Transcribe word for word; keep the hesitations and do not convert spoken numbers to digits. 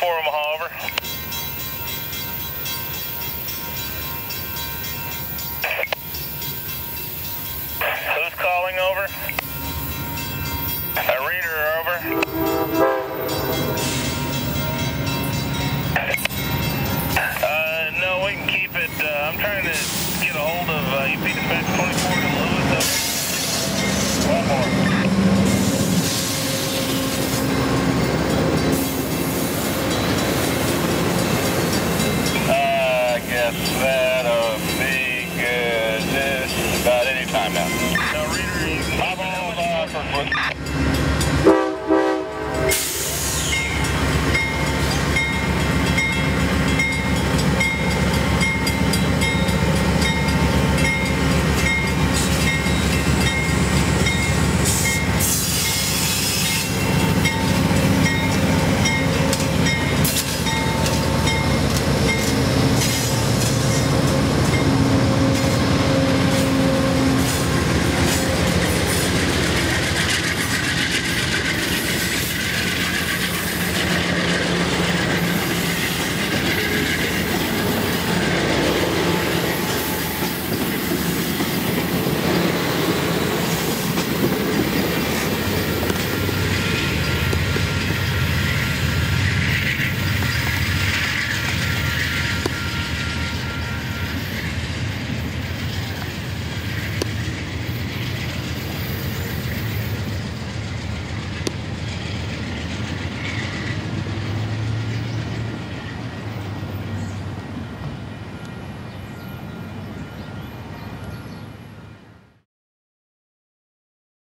twenty-four Omaha, over. Who's calling, over? A reader, over. Uh, no, we can keep it. Uh, I'm trying to get a hold of uh, U P Dispatch twenty-four.